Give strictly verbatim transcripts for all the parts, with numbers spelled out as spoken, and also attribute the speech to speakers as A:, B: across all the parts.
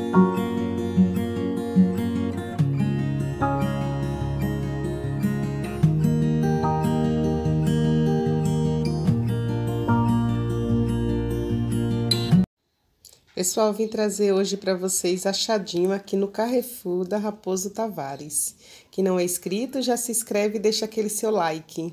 A: Pessoal, vim trazer hoje para vocês achadinho aqui no Carrefour da Raposo Tavares. Quem não é inscrito, já se inscreve e deixa aquele seu like.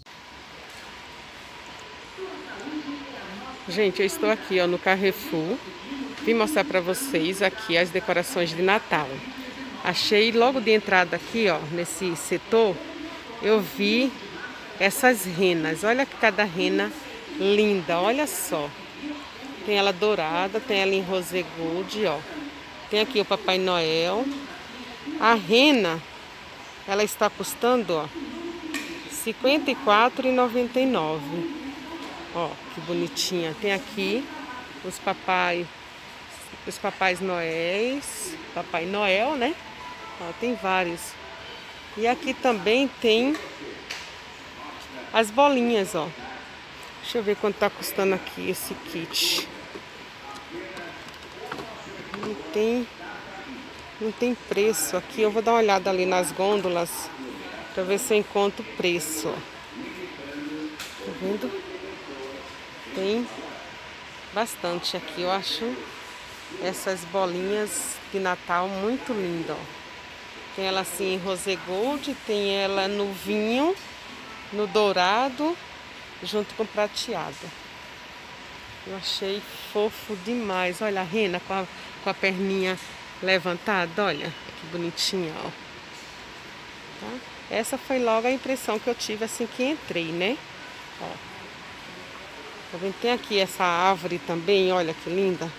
A: Gente, eu estou aqui ó, no Carrefour. Vim mostrar para vocês aqui as decorações de Natal. Achei logo de entrada aqui, ó, nesse setor, eu vi essas renas. Olha que cada rena linda, olha só. Tem ela dourada, tem ela em rosé gold, ó. Tem aqui o Papai Noel. A rena, ela está custando, ó, cinquenta e quatro reais e noventa e nove centavos. Ó, que bonitinha. Tem aqui os papai, os papais Noéis, Papai Noel, né? Ó, tem vários. E aqui também tem as bolinhas, ó. Deixa eu ver quanto tá custando aqui esse kit. Não tem, não tem preço aqui. Eu vou dar uma olhada ali nas gôndolas para ver se eu encontro o preço. Tá vendo? Tem bastante aqui. Eu acho essas bolinhas de Natal muito lindas. Tem ela assim em rosé gold, tem ela no vinho, no dourado, junto com prateado. Eu achei fofo demais. Olha a rena com a, com a perninha levantada. Olha que bonitinha, ó. Tá? Essa foi logo a impressão que eu tive assim que entrei, né? Ó. Tá vendo? Tem aqui essa árvore também. Olha que linda.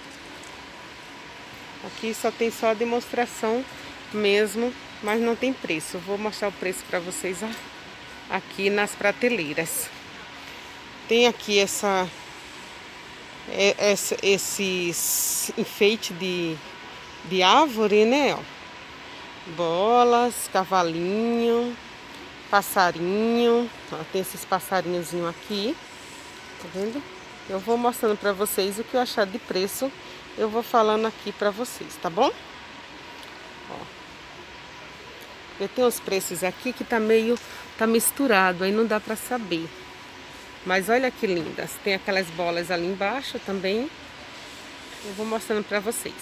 A: Aqui só tem só a demonstração mesmo, mas não tem preço. Eu vou mostrar o preço para vocês aqui nas prateleiras. Tem aqui essa, essa esses enfeites de, de árvore, né? Ó. Bolas, cavalinho, passarinho. Ó, tem esses passarinhozinhos aqui. Tá vendo? Eu vou mostrando para vocês o que eu achar de preço. Eu vou falando aqui para vocês, tá bom? Ó. Eu tenho os preços aqui que tá meio, tá misturado, aí não dá para saber. Mas olha que lindas. Tem aquelas bolas ali embaixo também. Eu vou mostrando para vocês.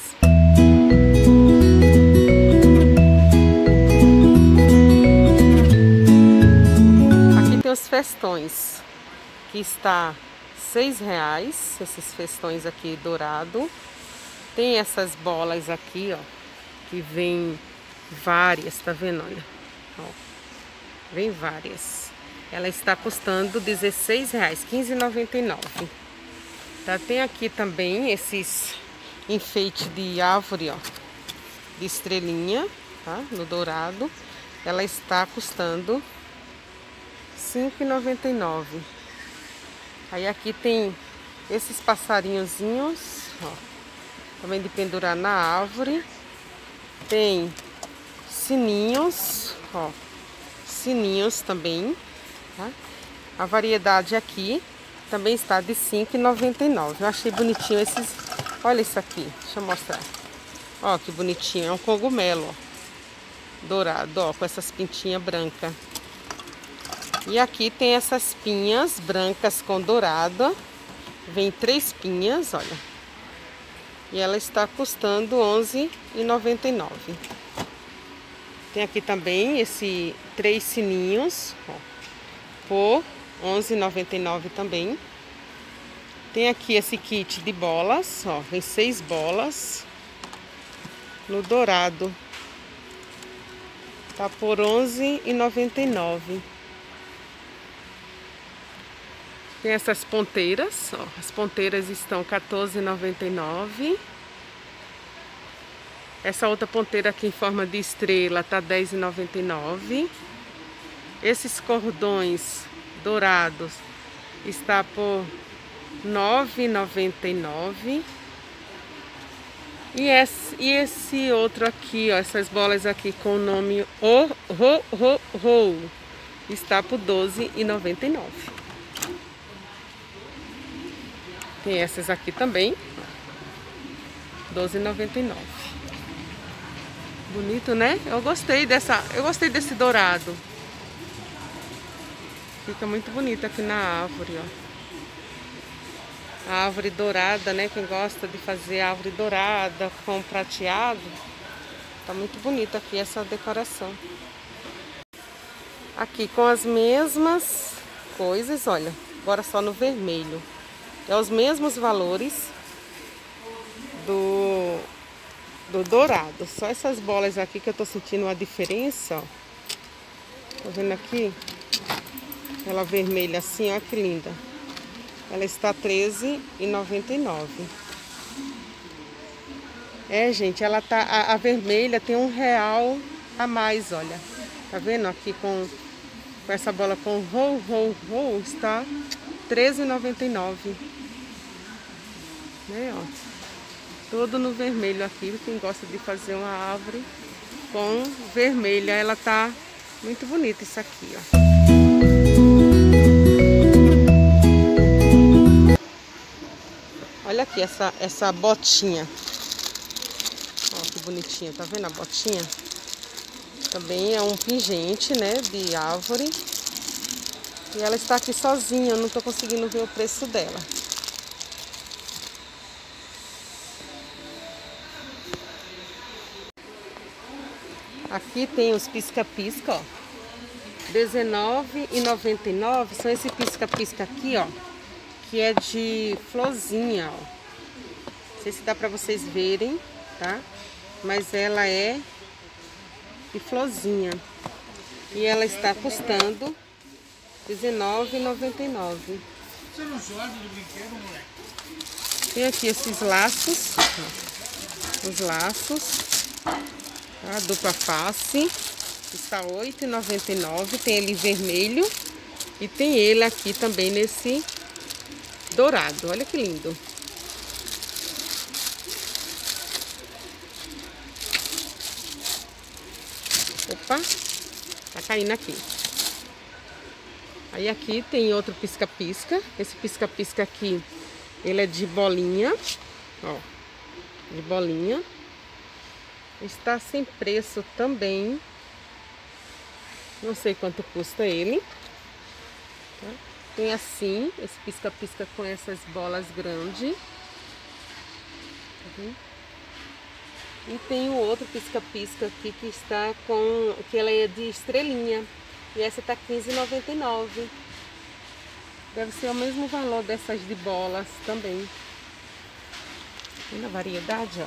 A: Aqui tem os festões, que está seis reais. Esses festões aqui dourado. Tem essas bolas aqui, ó, que vem várias, tá vendo? Olha, ó, vem várias. Ela está custando dezesseis reais, quinze reais e noventa e nove centavos. Tá? Tem aqui também esses enfeites de árvore, ó, de estrelinha, tá? No dourado. Ela está custando cinco reais e noventa e nove centavos. Aí aqui tem esses passarinhozinhos, ó, também de pendurar na árvore. Tem sininhos, ó, sininhos também. Tá? A variedade aqui também está de cinco reais e noventa e nove centavos. Eu achei bonitinho esses. Olha isso aqui, deixa eu mostrar. Ó, que bonitinho, é um cogumelo, ó, dourado, ó, com essas pintinhas brancas. E aqui tem essas pinhas brancas com dourado. Vem três pinhas, olha. E ela está custando onze reais e noventa e nove centavos. Tem aqui também esse três sininhos, ó, por onze reais e noventa e nove centavos também. Tem aqui esse kit de bolas, ó, vem seis bolas no dourado. Tá por onze reais e noventa e nove centavos. Tem essas ponteiras, ó, as ponteiras estão quatorze reais e noventa e nove centavos. Essa outra ponteira aqui em forma de estrela tá dez reais e noventa e nove centavos. Esses cordões dourados está por nove reais e noventa e nove centavos. E esse, e esse outro aqui, ó, essas bolas aqui com o nome O Ro Ro Ro, está por doze reais e noventa e nove centavos. Tem essas aqui também, doze reais e noventa e nove centavos. Bonito, né? Eu gostei dessa, eu gostei desse dourado. Fica muito bonito aqui na árvore, ó. A árvore dourada, né? Quem gosta de fazer árvore dourada com prateado, tá muito bonito aqui essa decoração. Aqui com as mesmas coisas, olha, agora só no vermelho. É os mesmos valores do, do dourado. Só essas bolas aqui que eu tô sentindo uma diferença, ó. Tá vendo aqui? Ela vermelha assim, ó que linda. Ela está treze reais e noventa e nove centavos. É, gente, ela tá a, a vermelha tem um real a mais, olha. Tá vendo aqui com, com essa bola com roll, roll, roll, está treze reais e noventa e nove centavos. Né, ó. Todo no vermelho aqui, quem gosta de fazer uma árvore com vermelha, ela tá muito bonita isso aqui, ó. Olha aqui essa, essa botinha. Ó, que bonitinha, tá vendo a botinha? Também é um pingente, né, de árvore. E ela está aqui sozinha, eu não tô conseguindo ver o preço dela. Aqui tem os pisca-pisca, ó. dezenove reais e noventa e nove centavos. São esse pisca-pisca aqui, ó. Que é de florzinha, ó. Não sei se dá pra vocês verem, tá? Mas ela é de florzinha. E ela está custando dezenove reais e noventa e nove centavos. Você não joga de brinquedo, moleque? Tem aqui esses laços. Ó. Os laços. A dupla face. Está oito reais e noventa e nove centavos. Tem ele vermelho. E tem ele aqui também nesse dourado. Olha que lindo. Opa, tá caindo aqui. Aí aqui tem outro pisca-pisca. Esse pisca-pisca aqui, ele é de bolinha. Ó, de bolinha. Está sem preço também. Não sei quanto custa ele. Tá? Tem assim, esse pisca-pisca com essas bolas grandes. Uhum. E tem o outro pisca-pisca aqui que está com, que ela é de estrelinha. E essa tá quinze reais e noventa e nove centavos. Deve ser o mesmo valor dessas de bolas também. Olha a variedade, ó.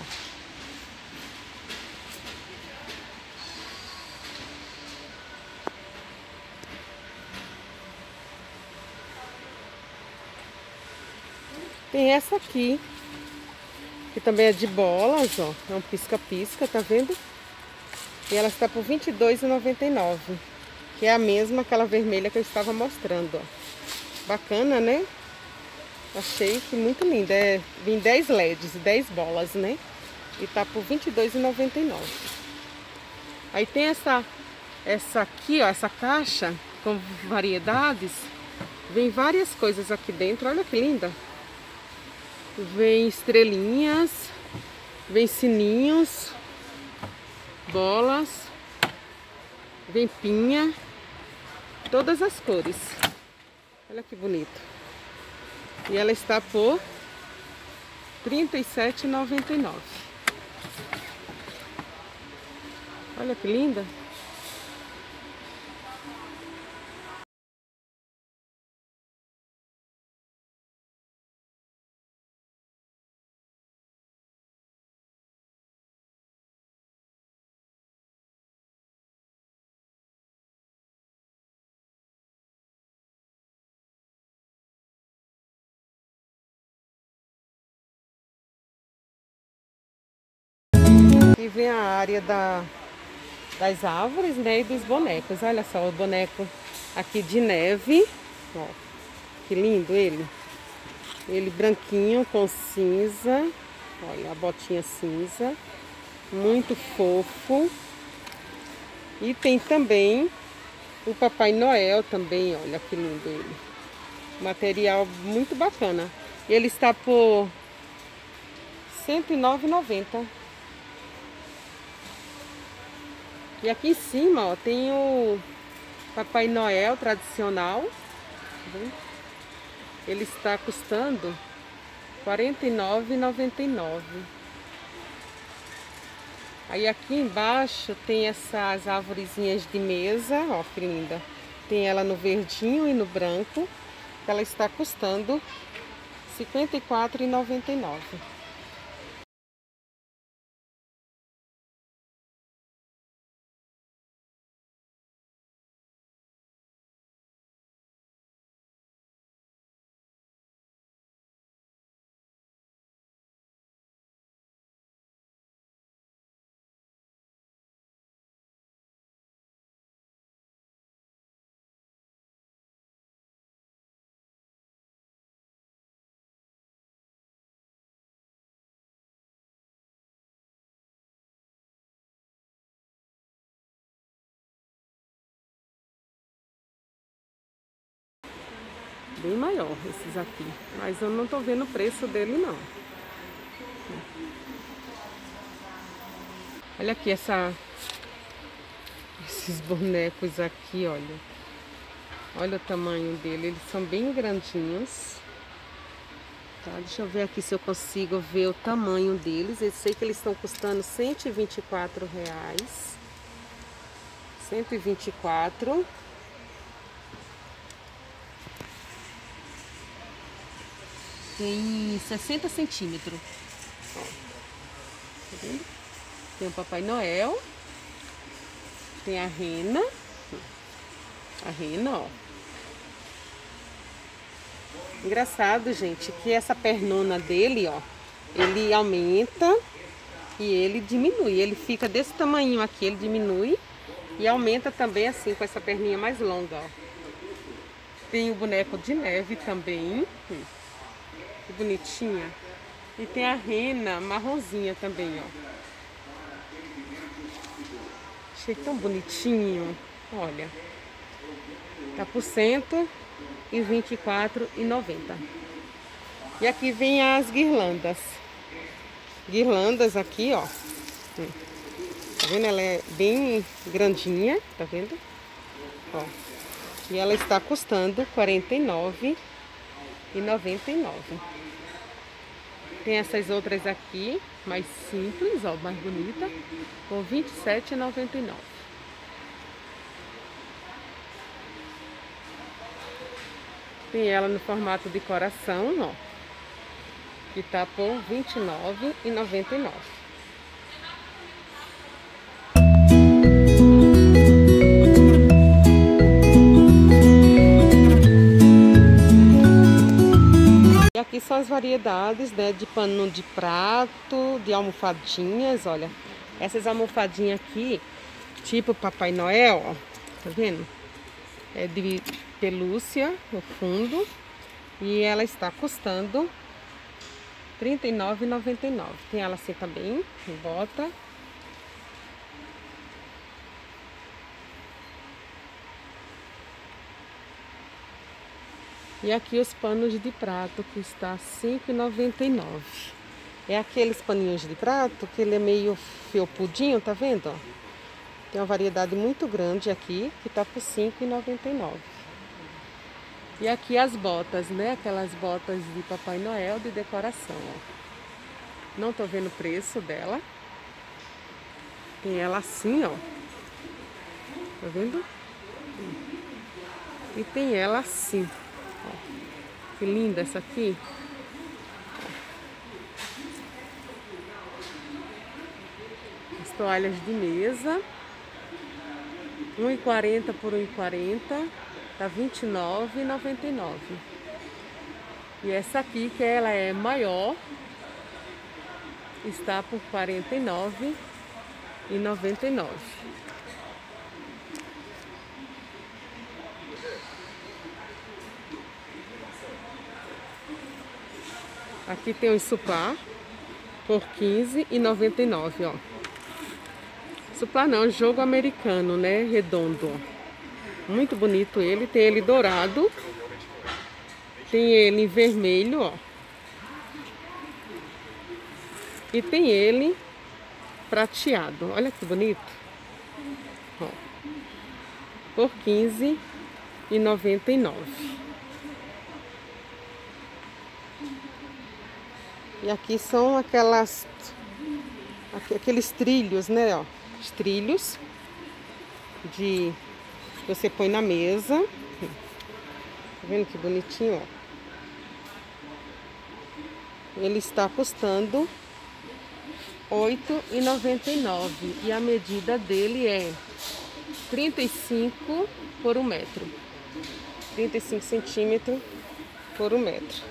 A: Tem essa aqui, que também é de bolas, ó. É um pisca-pisca, tá vendo? E ela está por vinte e dois reais e noventa e nove centavos. Que é a mesma, aquela vermelha que eu estava mostrando, ó. Bacana, né? Achei que muito linda. É, vem dez L E Ds, dez bolas, né? E tá por vinte e dois reais e noventa e nove centavos. Aí tem essa, essa aqui, ó, essa caixa com variedades. Vem várias coisas aqui dentro. Olha que linda. Vem estrelinhas, vem sininhos, bolas, vem pinha, todas as cores. Olha que bonito. E ela está por trinta e sete reais e noventa e nove centavos. Olha que linda. E vem a área da, das árvores, né, e dos bonecos. Olha só o boneco aqui de neve. Ó, que lindo ele. Ele branquinho com cinza. Olha a botinha cinza. Muito fofo. E tem também o Papai Noel também. Olha que lindo ele. Material muito bacana. Ele está por cento e nove reais e noventa centavos. E aqui em cima, ó, tem o Papai Noel tradicional. Ele está custando quarenta e nove reais e noventa e nove centavos. Aí aqui embaixo tem essas arvorezinhas de mesa, ó, que linda. Tem ela no verdinho e no branco. Ela está custando cinquenta e quatro reais e noventa e nove centavos. Bem maior esses aqui, mas eu não tô vendo o preço dele não. Olha aqui essa, esses bonecos aqui, olha. Olha o tamanho dele, eles são bem grandinhos. Tá, deixa eu ver aqui se eu consigo ver o tamanho deles. Eu sei que eles estão custando cento e vinte e quatro reais. cento e vinte e quatro. Tem sessenta centímetros. Ó, tá vendo? Tem o Papai Noel. Tem a rena. A rena, ó. Engraçado, gente, que essa pernona dele, ó, ele aumenta e ele diminui. Ele fica desse tamanho aqui, ele diminui e aumenta também assim, com essa perninha mais longa, ó. Tem o boneco de neve também. Que bonitinha. E tem a rena marronzinha também, ó. Achei tão bonitinho. Olha. Tá por cento e vinte e quatro reais e noventa centavos. E aqui vem as guirlandas. Guirlandas aqui, ó. Tá vendo? Ela é bem grandinha, tá vendo? Ó. E ela está custando quarenta e nove reais e noventa e nove centavos. Tem essas outras aqui, mais simples, ó, mais bonita, por vinte e sete reais e noventa e nove centavos. Tem ela no formato de coração, ó, que tá por vinte e nove reais e noventa e nove centavos. E aqui são as variedades, né, de pano de prato, de almofadinhas, olha. Essas almofadinhas aqui, tipo Papai Noel, ó, tá vendo? É de pelúcia no fundo e ela está custando trinta e nove reais e noventa e nove centavos. Tem ela assim também, bota. E aqui os panos de prato que está cinco reais e noventa e nove centavos. É aqueles paninhos de prato que ele é meio felpudinho, tá vendo? Ó? Tem uma variedade muito grande aqui que tá por cinco reais e noventa e nove centavos. E aqui as botas, né? Aquelas botas de Papai Noel de decoração, ó. Não tô vendo o preço dela. Tem ela assim, ó. Tá vendo? E tem ela assim. Ó. Que linda essa aqui. As toalhas de mesa. um real e quarenta por um real e quarenta. Tá vinte e nove reais e noventa e nove centavos. E essa aqui, que ela é maior, está por quarenta e nove reais e noventa e nove centavos. Aqui tem o suplá por quinze reais e noventa e nove centavos, ó. Suplá não, jogo americano, né? Redondo, ó. Muito bonito ele. Tem ele dourado. Tem ele em vermelho, ó. E tem ele prateado. Olha que bonito. Ó, por quinze reais e noventa e nove centavos. E aqui são aquelas aqueles trilhos, né, ó, os trilhos de que você põe na mesa. Tá vendo que bonitinho, ó? Ele está custando oito reais e noventa e nove centavos e a medida dele é trinta e cinco por um metro. trinta e cinco centímetros por um metro.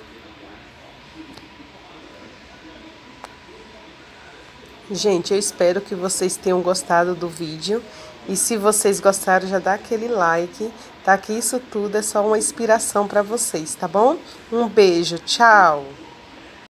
A: Gente, eu espero que vocês tenham gostado do vídeo. E se vocês gostaram, já dá aquele like, tá? Que isso tudo é só uma inspiração para vocês, tá bom? Um beijo, tchau!